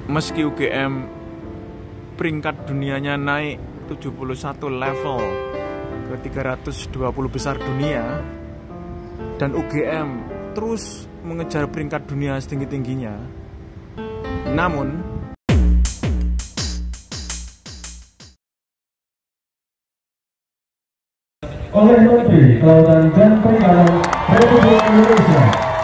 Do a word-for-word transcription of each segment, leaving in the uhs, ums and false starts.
meski U G M peringkat dunianya naik tujuh puluh satu level ke tiga ratus dua puluh besar dunia, dan U G M terus mengejar peringkat dunia setinggi-tingginya, namun oleh Menteri Kelautan dan Perikanan Republik Indonesia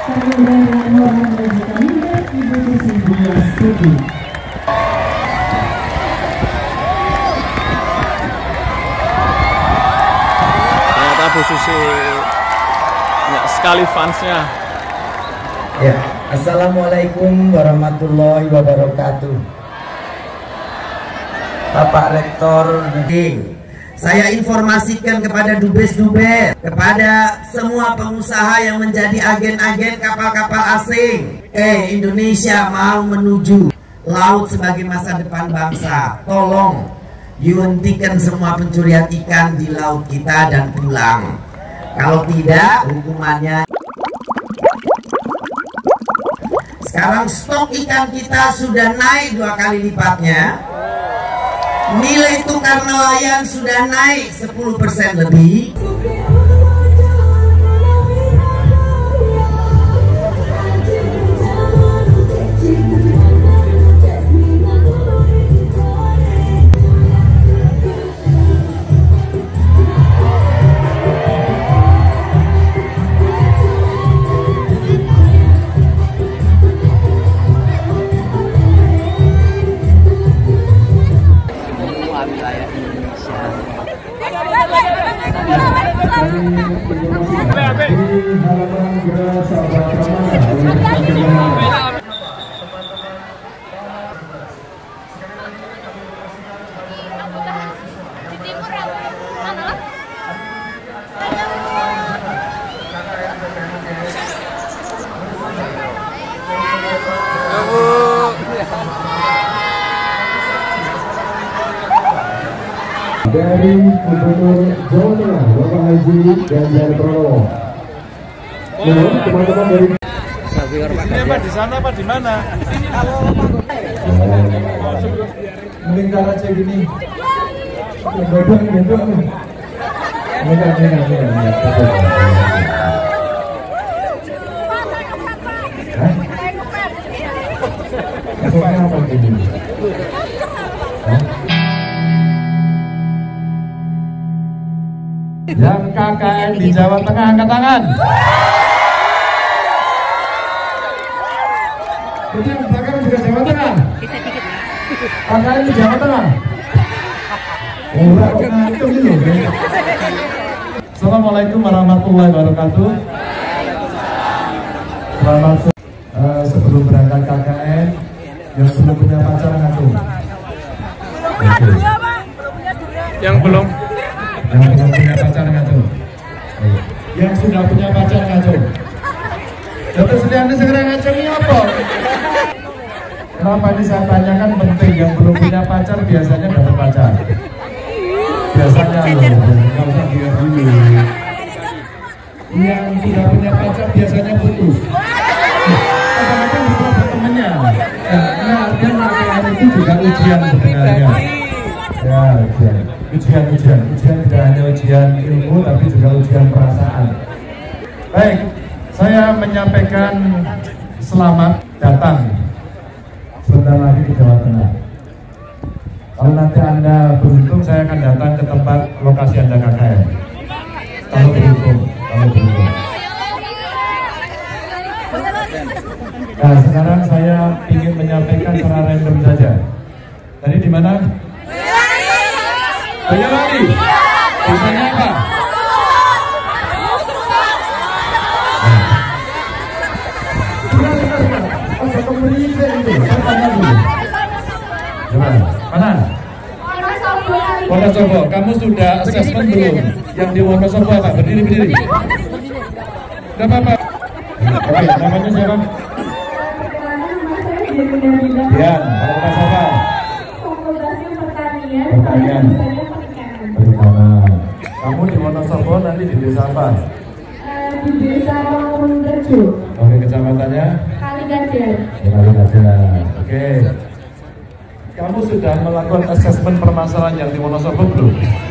ternyata Bu Susi banyak sekali fansnya. Ya, Assalamualaikum warahmatullahi wabarakatuh. Bapak Rektor, saya informasikan kepada dubes-dubes, kepada semua pengusaha yang menjadi agen-agen kapal-kapal asing. Eh, Indonesia mau menuju laut sebagai masa depan bangsa. Tolong dihentikan semua pencurian ikan di laut kita dan pulang. Kalau tidak, hukumannya. Sekarang stok ikan kita sudah naik dua kali lipatnya. Nilai tukar nelayan sudah naik sepuluh persen lebih. Dari Gubernur Jawa Tengah, Bapak Haji Ganjar Pranowo. Nah, teman-teman dari Ini apa di sana apa di mana? melingkar aja gini. Bodong bodong. Melingkar melingkar melingkar. Hah? Maksudnya apa gini? Yang K K N di Jawa Tengah angkat tangan. Itu yang belakang juga Jawa Tengah. K K N di Jawa Tengah. Ora kok ngatur ini lho. Assalamualaikum warahmatullahi wabarakatuh. Selamat uh, sebelum berangkat K K N yang belum punya pacar ngatur. Yang belum Yang belum punya pacar ngaco. Yang sudah punya pacar ngaco. Terus lihatnya segera ngaco ini apa? Kenapa ini saya tanyakan penting? Yang belum punya pacar biasanya dapat pacar. Biasanya loh, nggak usah lihat dulu. Yang sudah punya pacar biasanya putus. Kadang-kadang bisa temennya. Karena artinya latihan itu juga ujian sebenarnya. Ya, ujian. Ujian-ujian, ujian tidak hanya ujian ilmu tapi juga ujian perasaan. Baik, saya menyampaikan selamat datang sebentar lagi di Jawa Tengah. Kalau nanti Anda beruntung, saya akan datang ke tempat lokasi Anda K K N. Kalau beruntung, kalau beruntung. Nah, sekarang saya ingin menyampaikan secara random saja. Tadi di mana? Boyolali. Bisanya apa? Mana? Wonosobo. Kamu sudah assessment belum? Yang di Wonosobo apa? Berdiri, berdiri. Tidak apa-apa. Oke, namanya siapa? Ya, fakultas apa? Pertanian. Perikanan. Kamu di Wonosobo nanti di desa apa? Di desa Mangun. Oke, kecamatannya? Kaligajar. Kaligajar. Oke. kamu sudah melakukan asesmen permasalahan yang di Wonosobo belum?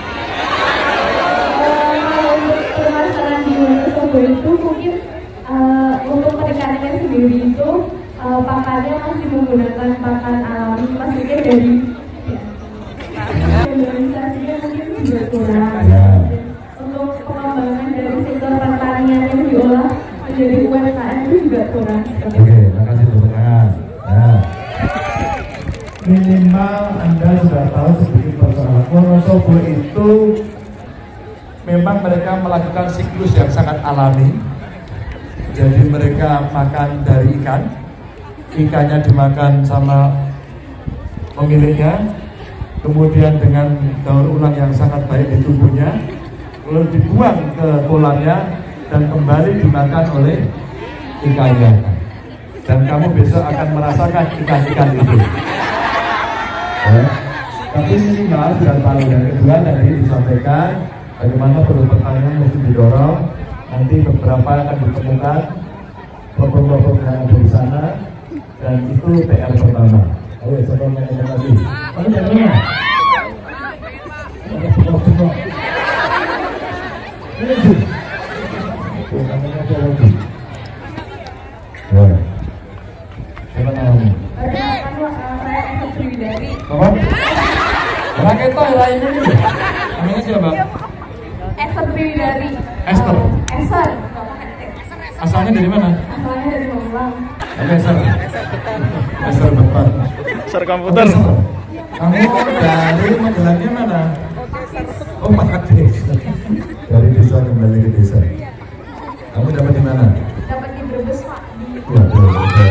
Kalau untuk permasalahan di Wonosobo itu mungkin uh, untuk pendekanannya sendiri itu uh, pakannya masih menggunakan pakan alami, maksudnya dari organisasinya mungkin juga kurang. Ya. Untuk pengembangan dari sektor pertanian yang diolah menjadi U M K M itu juga kurang. Oke, makasih teman-teman. Nah, minimal Anda sudah tahu sedikit persoalan Wonosobo itu memang mereka melakukan siklus yang sangat alami. Jadi mereka makan dari ikan, ikannya dimakan sama pemiliknya, kemudian dengan daur ulang yang sangat baik di tubuhnya, lalu dibuang ke kolamnya dan kembali dimakan oleh ikannya. Dan kamu besok akan merasakan ikan-ikan itu. Ya. Tapi minimal sudah tahu. Yang kedua tadi disampaikan bagaimana perlu pertanian mesti didorong. Nanti beberapa akan ditemukan kelompok-kelompok yang ada di sana, dan itu P R pertama. Ayo coba mengenai lagi. Kamu jangan mana? Ada pokok-pokok. Ini sih. Tuh, namanya ada lagi. Ya. Siapa namanya? Saya Esther Triwidari. Apa? Rakyat tahu lainnya ini. Namanya siapa? Esther Triwidari. Esther. Esther. Asalnya dari mana? Asalnya dari Magelang. Oke, Esther. Esther Bapak. Ser komputer. Kamu dari Magelangnya mana? Oh, Makades. Dari desa kembali ke desa. Kamu dapat di mana? Dapat di Brebes, Pak. Waduh,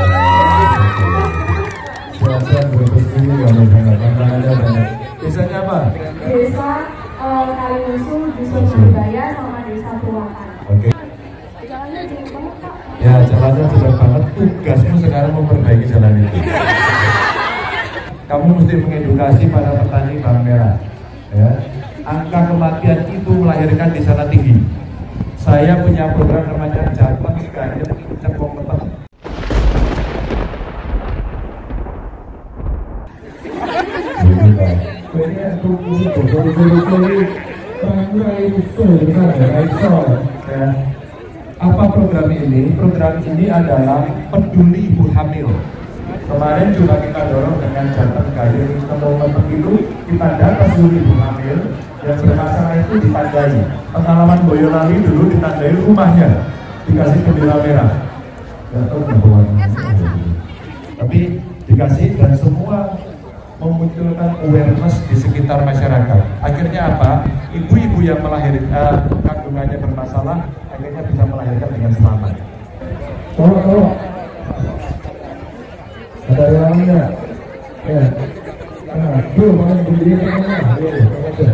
sehat-sehat Brebes ini ya, tantangannya banyak. Desanya apa? Desa uh, Kalimusul, Dusun Maribaya, sama Desa Purwakan. Oke. Jalannya jelek banget, Pak. Ya, jalannya jelek banget. Tugasmu sekarang memperbaiki jalan itu. Kamu mesti mengedukasi para petani bawang merah. Ya. Angka kematian itu melahirkan di sana tinggi. Saya punya program namanya Jateng Ganjar Cepong Peteng. Apa program ini? Program ini adalah peduli ibu hamil. Kemarin juga kita dorong dengan Jateng Ganjar Cepong Peteng itu kita data seluruh ibu hamil yang bermasalah itu ditandai. Pengalaman Boyolali dulu ditandai rumahnya dikasih bendera merah. Gak tahu kenapa. Tapi dikasih dan semua memunculkan awareness di sekitar masyarakat. Akhirnya apa? Ibu-ibu yang melahirkan uh, kandungannya bermasalah akhirnya bisa melahirkan dengan selamat. Tolong, tolong. Ada yang lainnya? Ya. Nah, tuh, mana berdiri kemana? Ayo, ayo.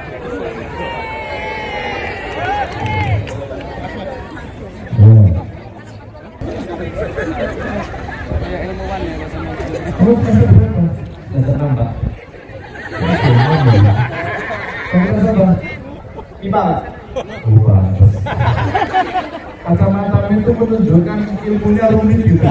Kamu kasih berapa? Dasar nambah. Kamu kasih apa? Pipa. Pipa. Kacamata itu menunjukkan ilmunya rumit gitu.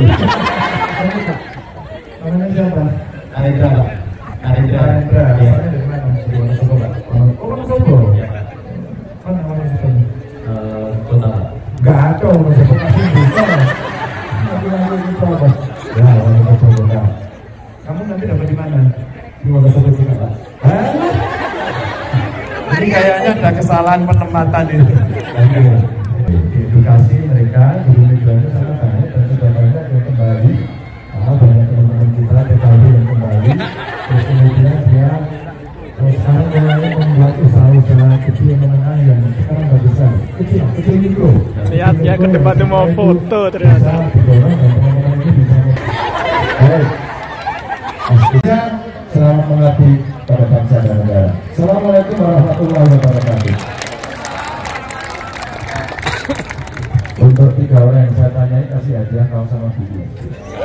Namanya siapa? Arendra. Arendra. Arendra. Ya. Dari mana? Dari Wonosobo, Pak. Oh, Wonosobo. Ya, Pak. Apa namanya sekarang? Eh, Kota. Gak ada Wonosobo kasih bisa. Nanti nanti itu apa? Ya, Wonosobo Kota. Kamu nanti dapat di mana? Di Wonosobo juga, Pak. Hah? Ini kayaknya ada kesalahan penempatan ini. Edukasi mereka, guru migrannya sangat banyak dan sudah banyak yang kembali. Ah, banyak teman-teman kita T K W yang kembali. Terus kemudian dia terus sekarang mulai membuat usaha-usaha kecil menengah yang sekarang nggak besar, kecil, kecil mikro. Lihat ya ke depan tuh mau foto ternyata. Bisa didorong dan teman-teman ini bisa. Baik. Pastinya selamat mengabdi pada bangsa dan negara. Assalamualaikum warahmatullahi wabarakatuh. Untuk tiga orang yang saya tanyai kasih hadiah kau sama Bibi.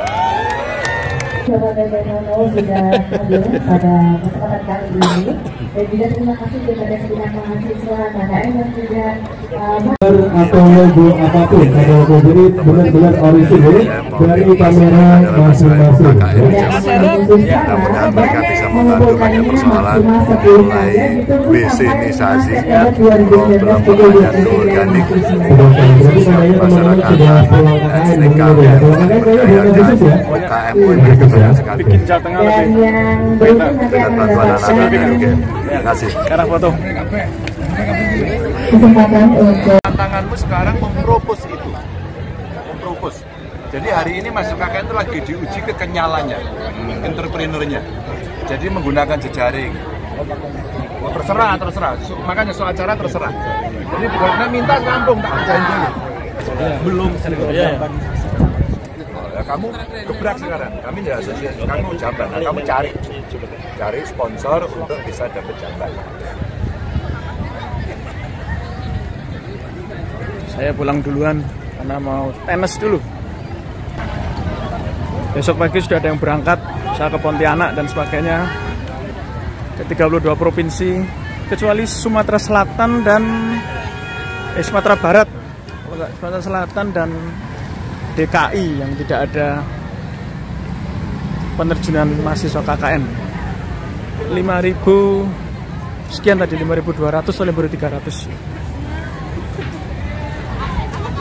Bapak dan Ibu sudah hadir pada kesempatan kali ini. Dan juga terima kasih kepada segenap mahasiswa K K M yang juga uh, atau logo apapun, ada logo ini benar-benar orisinil dari kamera masing-masing. Mudah-mudahan mereka bisa membantu banyak persoalan mulai besinisasi problem pengadaan organik masyarakat dan seringkali yang mempercayakan U K M U mereka banyak sekali. Bikin Jawa Tengah lebih Dengan bantuan anak-anak, oke. Terima kasih. sekarang foto. kesempatan untuk Tantanganmu sekarang mempropos itu, mempropos. Jadi hari ini Mas K K M itu lagi diuji kekenyalannya, entrepreneurnya. Jadi menggunakan jejaring. Oh, terserah, terserah. So, makanya soal acara terserah. Jadi bukannya minta rampung, tak janji. Belum Ya. ya, kamu gebrak sekarang. Kami ya asosiasi, kamu jamban. Nah, kamu cari, cari sponsor untuk bisa dapat jamban. Saya pulang duluan karena mau tenis dulu. Besok pagi sudah ada yang berangkat, saya ke Pontianak dan sebagainya, ke tiga puluh dua provinsi, kecuali Sumatera Selatan dan eh, Sumatera Barat, Sumatera Selatan dan D K I yang tidak ada penerjunan mahasiswa K K M. lima ribu sekian tadi, lima ribu dua ratus atau lima ribu tiga ratus.